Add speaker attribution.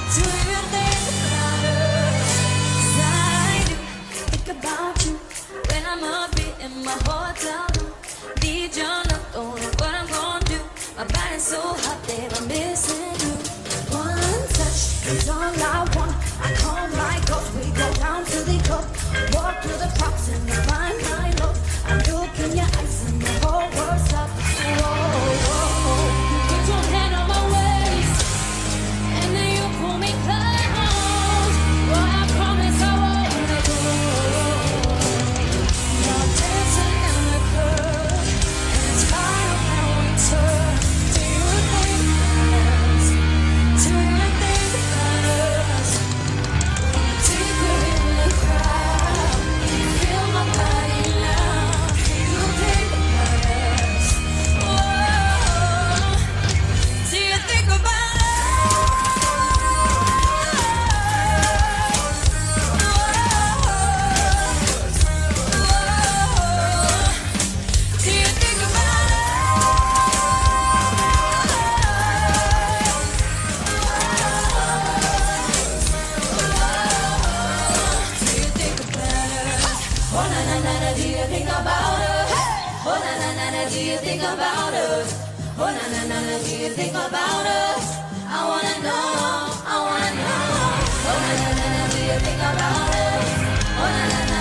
Speaker 1: Do you think about us? 'Cause I do think about you when I'm up here in my hotel room. Need your love, don't know what I'm gonna do. My body's so hot that I'm missing you. One touch is all I want. I call my ghost, we go down to the coast. Walk through the props and I find my love. I look in your eyes and the whole world stops. Whoa, whoa, you put your hand on my waist and then you pull me close. Boy, I promise I won't let go. Now dancing in the club and it's final how we turn. Do you think about us? Do you think about us? Deeper in the crowd, feel my body now. Do you think about us? Whoa, do you think about do you think about us? Oh na na na na, do you think about us? Oh na na na na, do you think about us? I wanna know, I wanna know. Oh na na na na, do you think about us? Oh na na na.